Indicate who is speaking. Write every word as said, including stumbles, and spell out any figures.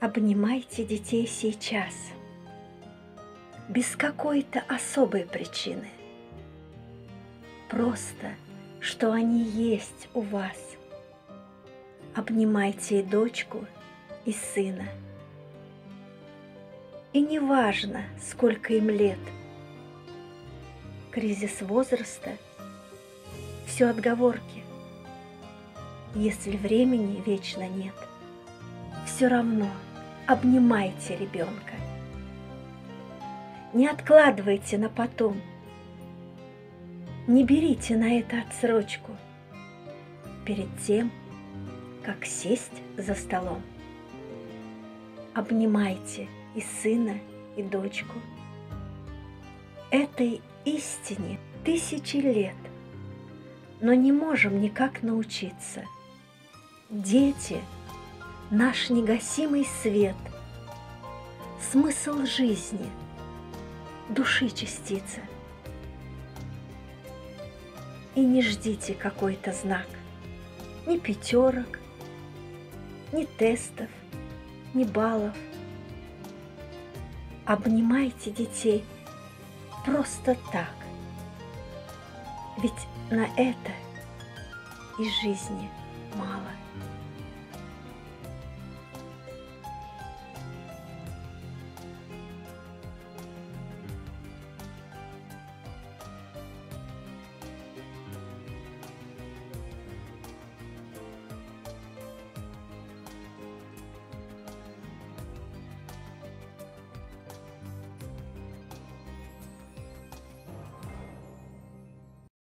Speaker 1: Обнимайте детей сейчас, без какой-то особой причины. Просто, что они есть у вас. Обнимайте и дочку, и сына. И не важно, сколько им лет. Кризис возраста — все отговорки. Если времени вечно нет, все равно обнимайте ребенка. Не откладывайте на потом. Не берите на это отсрочку перед тем, как сесть за столом. Обнимайте и сына, и дочку. Этой истине тысячи лет, но не можем никак научиться. Дети — наш негасимый свет, смысл жизни, души частица. И не ждите какой-то знак, ни пятерок, ни тестов, ни баллов. Обнимайте детей просто так, ведь на это и жизни мало.